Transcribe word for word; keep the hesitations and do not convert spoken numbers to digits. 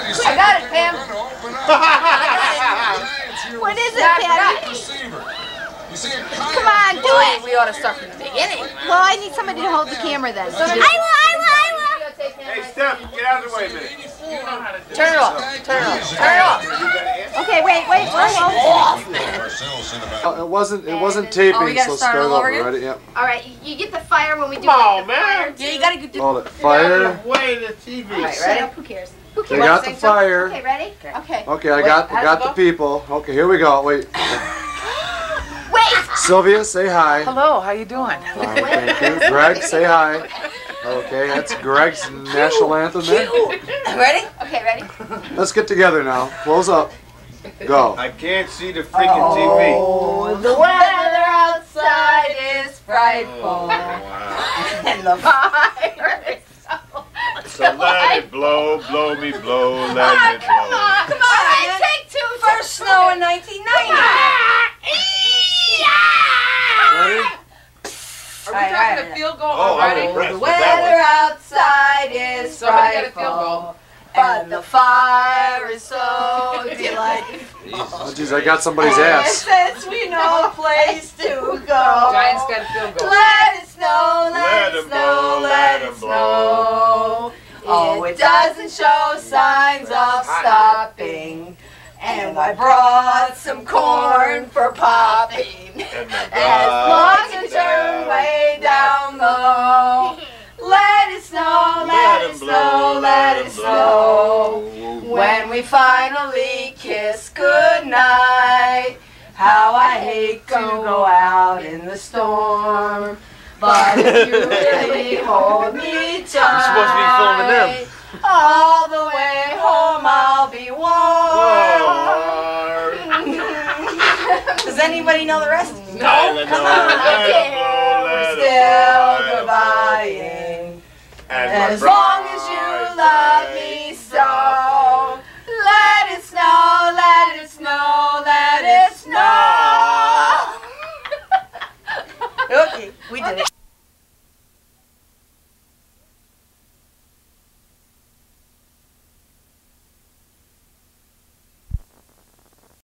I got it, Pam. What is it, Patty? Come on, do it. We ought to start from the beginning. Well, I need somebody to hold the camera then. I will, I will, I will. Hey, Steph, get out of the way a minute. Turn it off. Turn it off. Turn it off. Okay, wait, wait, wait. Uh, it wasn't. It wasn't taping. Oh, we gotta so start all over again? Ready? Yep. All right, you get the fire when we do. Come on, the man. fire. Yeah, you gotta get the. Hold it. Fire. Way the T V. All right, Shut ready? up, who cares? Who They cares? got the fire. Okay, ready? Okay. Okay, I Wait, got. I how's got it the go? people. Okay, here we go. Wait. Wait. Sylvia, say hi. Hello, how you doing? Fine, thank you. Greg, say hi. Okay, that's Greg's national anthem there. Ready? Okay, ready? Let's get together now. Close up. Go. I can't see the freaking T V. Oh, the weather outside is frightful. And the fire is so... So let it blow, blow me, blow, let Ah, it come blow. on, come on. Take two. First snow in nineteen ninety. Ready? Are we talking a field goal Oh, I'm already? impressed The with that weather outside is Somebody got a field frightful, goal. but the fire is so delightful. Oh, geez, I got somebody's ass. Since we know a place to go, Giants got a field goal. let it snow, let, Let it 'em snow, blow, let let it 'em snow. Oh, it doesn't show signs of stopping. And I brought some corn for popping. And my As long God, as it turn way down low. Let it snow, let it snow, let it snow. When we finally kiss goodnight, how I hate to go out in the storm. But if you really hold me tight, You're supposed to be filming them. all the way home I'll be warm. Does anybody know the rest? No, come on, We're still goodbying. And my As brother.